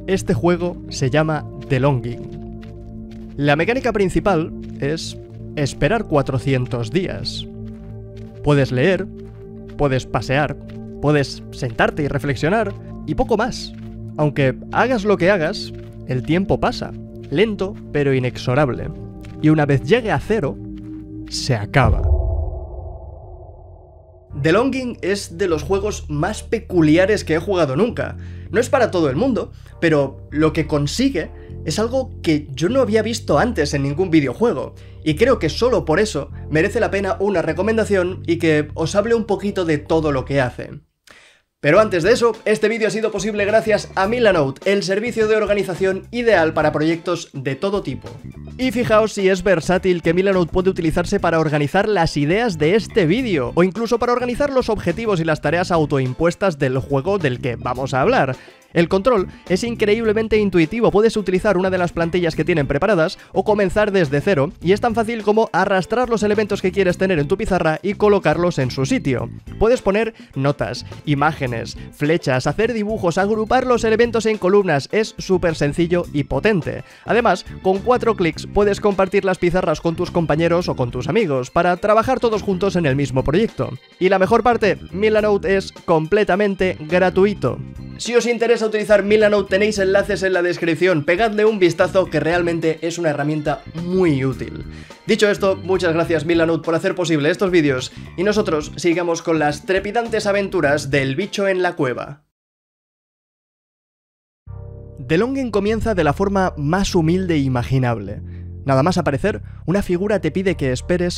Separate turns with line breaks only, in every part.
Este juego se llama The Longing. La mecánica principal es esperar 400 días. Puedes leer, puedes pasear, puedes sentarte y reflexionar, y poco más. Aunque hagas lo que hagas, el tiempo pasa, lento pero inexorable. Y una vez llegue a cero, se acaba. The Longing es de los juegos más peculiares que he jugado nunca. No es para todo el mundo, pero lo que consigue es algo que yo no había visto antes en ningún videojuego, y creo que solo por eso merece la pena una recomendación y que os hable un poquito de todo lo que hace. Pero antes de eso, este vídeo ha sido posible gracias a Milanote, el servicio de organización ideal para proyectos de todo tipo. Y fijaos si es versátil que Milanote puede utilizarse para organizar las ideas de este vídeo, o incluso para organizar los objetivos y las tareas autoimpuestas del juego del que vamos a hablar. El control es increíblemente intuitivo, puedes utilizar una de las plantillas que tienen preparadas o comenzar desde cero, y es tan fácil como arrastrar los elementos que quieres tener en tu pizarra y colocarlos en su sitio. Puedes poner notas, imágenes, flechas, hacer dibujos, agrupar los elementos en columnas, es súper sencillo y potente. Además, con 4 clics puedes compartir las pizarras con tus compañeros o con tus amigos para trabajar todos juntos en el mismo proyecto. Y la mejor parte, Milanote es completamente gratuito. Si os interesa utilizar Milanote tenéis enlaces en la descripción, pegadle un vistazo que realmente es una herramienta muy útil. Dicho esto, muchas gracias Milanote por hacer posible estos vídeos y nosotros sigamos con las trepidantes aventuras del bicho en la cueva. The Longing comienza de la forma más humilde imaginable. Nada más aparecer, una figura te pide que esperes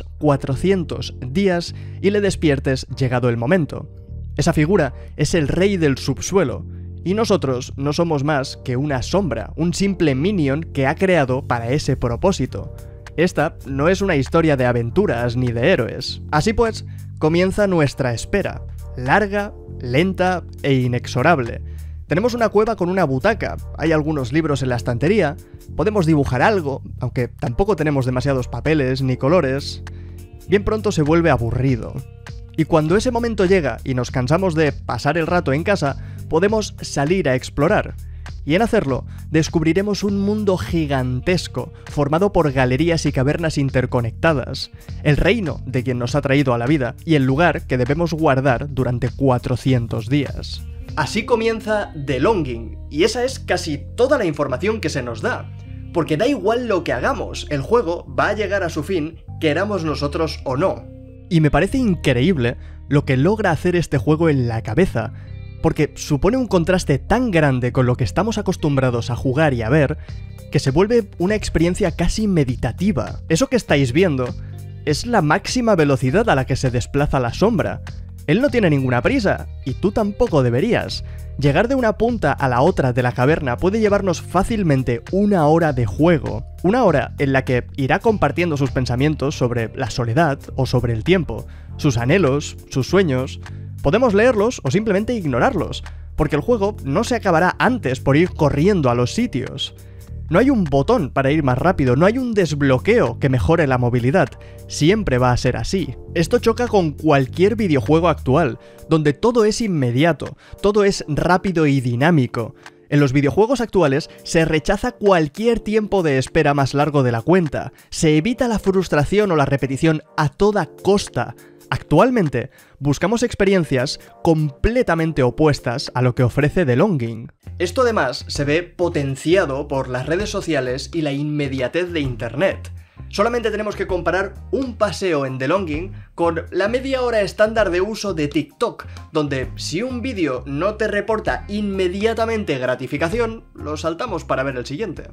400 días y le despiertes llegado el momento. Esa figura es el rey del subsuelo, y nosotros no somos más que una sombra, un simple minion que ha creado para ese propósito. Esta no es una historia de aventuras ni de héroes. Así pues, comienza nuestra espera, larga, lenta e inexorable. Tenemos una cueva con una butaca, hay algunos libros en la estantería, podemos dibujar algo, aunque tampoco tenemos demasiados papeles ni colores. Bien pronto se vuelve aburrido. Y cuando ese momento llega y nos cansamos de pasar el rato en casa, podemos salir a explorar. Y en hacerlo, descubriremos un mundo gigantesco, formado por galerías y cavernas interconectadas, el reino de quien nos ha traído a la vida y el lugar que debemos guardar durante 400 días. Así comienza The Longing, y esa es casi toda la información que se nos da. Porque da igual lo que hagamos, el juego va a llegar a su fin, queramos nosotros o no. Y me parece increíble lo que logra hacer este juego en la cabeza, porque supone un contraste tan grande con lo que estamos acostumbrados a jugar y a ver, que se vuelve una experiencia casi meditativa. Eso que estáis viendo es la máxima velocidad a la que se desplaza la sombra. Él no tiene ninguna prisa, y tú tampoco deberías. Llegar de una punta a la otra de la caverna puede llevarnos fácilmente 1 hora de juego. 1 hora en la que irá compartiendo sus pensamientos sobre la soledad o sobre el tiempo, sus anhelos, sus sueños. Podemos leerlos o simplemente ignorarlos, porque el juego no se acabará antes por ir corriendo a los sitios. No hay un botón para ir más rápido, no hay un desbloqueo que mejore la movilidad. Siempre va a ser así. Esto choca con cualquier videojuego actual, donde todo es inmediato, todo es rápido y dinámico. En los videojuegos actuales se rechaza cualquier tiempo de espera más largo de la cuenta, se evita la frustración o la repetición a toda costa. Actualmente, buscamos experiencias completamente opuestas a lo que ofrece The Longing. Esto además se ve potenciado por las redes sociales y la inmediatez de Internet. Solamente tenemos que comparar un paseo en The Longing con la media hora estándar de uso de TikTok, donde si un vídeo no te reporta inmediatamente gratificación, lo saltamos para ver el siguiente.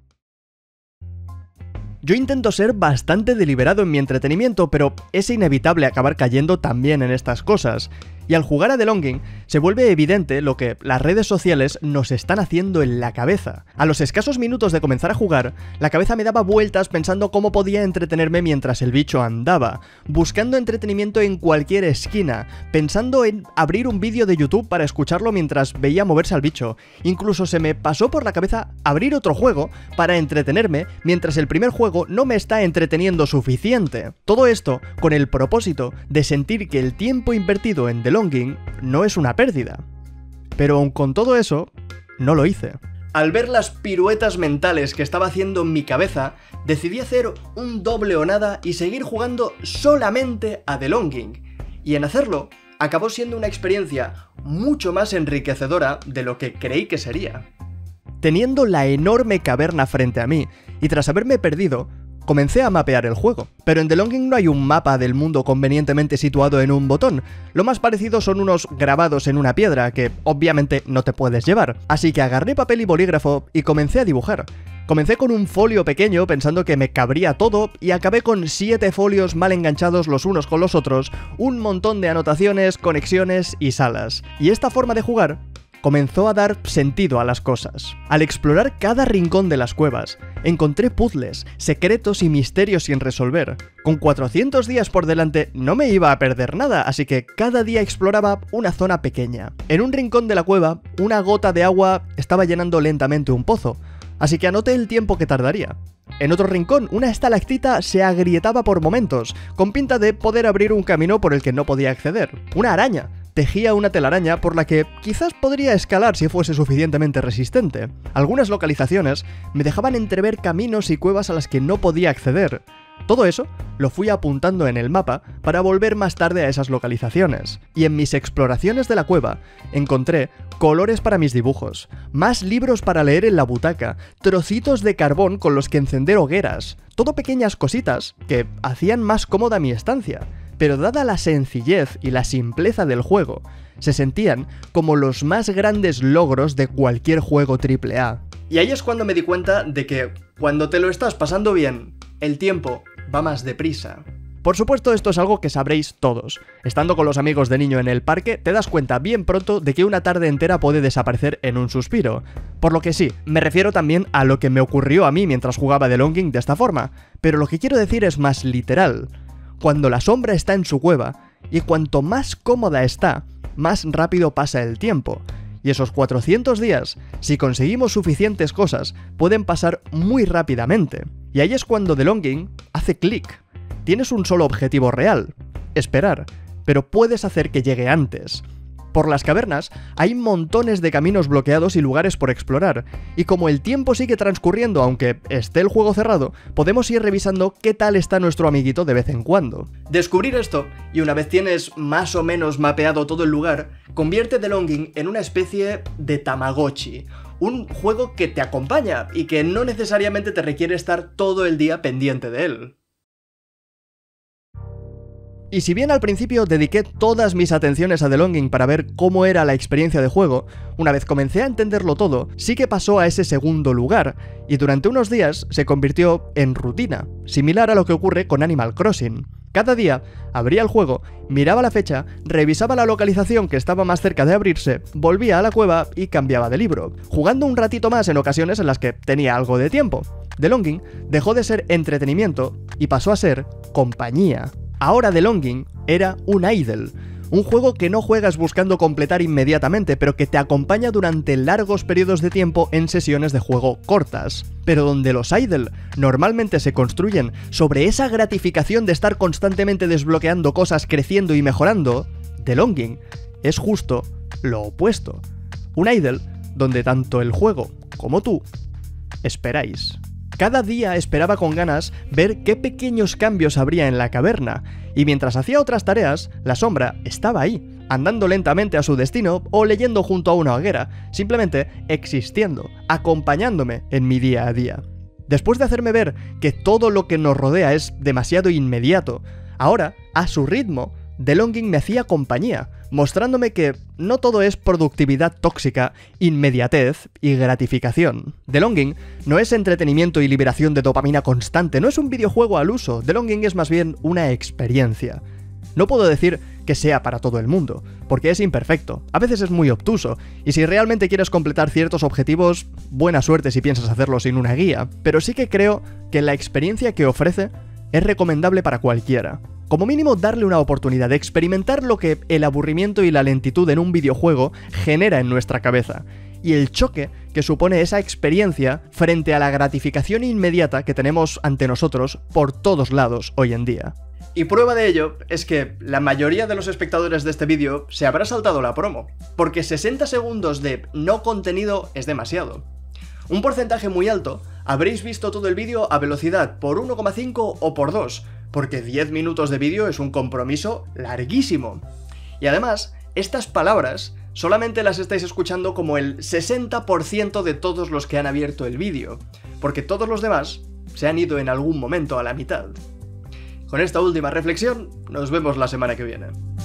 Yo intento ser bastante deliberado en mi entretenimiento, pero es inevitable acabar cayendo también en estas cosas. Y al jugar a The Longing, se vuelve evidente lo que las redes sociales nos están haciendo en la cabeza. A los escasos minutos de comenzar a jugar, la cabeza me daba vueltas pensando cómo podía entretenerme mientras el bicho andaba, buscando entretenimiento en cualquier esquina, pensando en abrir un vídeo de YouTube para escucharlo mientras veía moverse al bicho. Incluso se me pasó por la cabeza abrir otro juego para entretenerme mientras el primer juego no me está entreteniendo suficiente. Todo esto con el propósito de sentir que el tiempo invertido en The Longing no es una pérdida. Pero aun con todo eso, no lo hice. Al ver las piruetas mentales que estaba haciendo en mi cabeza, decidí hacer un doble o nada y seguir jugando solamente a The Longing. Y en hacerlo, acabó siendo una experiencia mucho más enriquecedora de lo que creí que sería. Teniendo la enorme caverna frente a mí, y tras haberme perdido, comencé a mapear el juego. Pero en The Longing no hay un mapa del mundo convenientemente situado en un botón. Lo más parecido son unos grabados en una piedra que obviamente no te puedes llevar. Así que agarré papel y bolígrafo y comencé a dibujar. Comencé con un folio pequeño pensando que me cabría todo y acabé con 7 folios mal enganchados los unos con los otros, un montón de anotaciones, conexiones y salas. Y esta forma de jugar comenzó a dar sentido a las cosas. Al explorar cada rincón de las cuevas, encontré puzzles, secretos y misterios sin resolver. Con 400 días por delante no me iba a perder nada, así que cada día exploraba una zona pequeña. En un rincón de la cueva, una gota de agua estaba llenando lentamente un pozo, así que anoté el tiempo que tardaría. En otro rincón, una estalactita se agrietaba por momentos, con pinta de poder abrir un camino por el que no podía acceder. Una araña tejía una telaraña por la que quizás podría escalar si fuese suficientemente resistente. Algunas localizaciones me dejaban entrever caminos y cuevas a las que no podía acceder. Todo eso lo fui apuntando en el mapa para volver más tarde a esas localizaciones. Y en mis exploraciones de la cueva encontré colores para mis dibujos, más libros para leer en la butaca, trocitos de carbón con los que encender hogueras, todo pequeñas cositas que hacían más cómoda mi estancia. Pero dada la sencillez y la simpleza del juego, se sentían como los más grandes logros de cualquier juego AAA. Y ahí es cuando me di cuenta de que cuando te lo estás pasando bien, el tiempo va más deprisa. Por supuesto, esto es algo que sabréis todos. Estando con los amigos de niño en el parque, te das cuenta bien pronto de que una tarde entera puede desaparecer en un suspiro. Por lo que sí, me refiero también a lo que me ocurrió a mí mientras jugaba The Longing de esta forma, pero lo que quiero decir es más literal. Cuando la sombra está en su cueva, y cuanto más cómoda está, más rápido pasa el tiempo. Y esos 400 días, si conseguimos suficientes cosas, pueden pasar muy rápidamente. Y ahí es cuando The Longing hace clic. Tienes un solo objetivo real: esperar, pero puedes hacer que llegue antes. Por las cavernas hay montones de caminos bloqueados y lugares por explorar, y como el tiempo sigue transcurriendo aunque esté el juego cerrado, podemos ir revisando qué tal está nuestro amiguito de vez en cuando. Descubrir esto, y una vez tienes más o menos mapeado todo el lugar, convierte The Longing en una especie de Tamagotchi, un juego que te acompaña y que no necesariamente te requiere estar todo el día pendiente de él. Y si bien al principio dediqué todas mis atenciones a The Longing para ver cómo era la experiencia de juego, una vez comencé a entenderlo todo, sí que pasó a ese segundo lugar, y durante unos días se convirtió en rutina, similar a lo que ocurre con Animal Crossing. Cada día abría el juego, miraba la fecha, revisaba la localización que estaba más cerca de abrirse, volvía a la cueva y cambiaba de libro, jugando un ratito más en ocasiones en las que tenía algo de tiempo. The Longing dejó de ser entretenimiento y pasó a ser compañía. Ahora The Longing era un idle, un juego que no juegas buscando completar inmediatamente, pero que te acompaña durante largos periodos de tiempo en sesiones de juego cortas. Pero donde los idle normalmente se construyen sobre esa gratificación de estar constantemente desbloqueando cosas, creciendo y mejorando, The Longing es justo lo opuesto. Un idle donde tanto el juego como tú esperáis. Cada día esperaba con ganas ver qué pequeños cambios habría en la caverna, y mientras hacía otras tareas, la sombra estaba ahí, andando lentamente a su destino o leyendo junto a una hoguera, simplemente existiendo, acompañándome en mi día a día. Después de hacerme ver que todo lo que nos rodea es demasiado inmediato, ahora, a su ritmo, The Longing me hacía compañía, mostrándome que no todo es productividad tóxica, inmediatez y gratificación. The Longing no es entretenimiento y liberación de dopamina constante, no es un videojuego al uso, The Longing es más bien una experiencia. No puedo decir que sea para todo el mundo, porque es imperfecto, a veces es muy obtuso, y si realmente quieres completar ciertos objetivos, buena suerte si piensas hacerlo sin una guía, pero sí que creo que la experiencia que ofrece es recomendable para cualquiera. Como mínimo darle una oportunidad de experimentar lo que el aburrimiento y la lentitud en un videojuego genera en nuestra cabeza, y el choque que supone esa experiencia frente a la gratificación inmediata que tenemos ante nosotros por todos lados hoy en día. Y prueba de ello es que la mayoría de los espectadores de este vídeo se habrá saltado la promo, porque 60 segundos de no contenido es demasiado. Un porcentaje muy alto habréis visto todo el vídeo a velocidad por 1,5 o por 2, porque 10 minutos de vídeo es un compromiso larguísimo. Y además, estas palabras solamente las estáis escuchando como el 60% de todos los que han abierto el vídeo, porque todos los demás se han ido en algún momento a la mitad. Con esta última reflexión, nos vemos la semana que viene.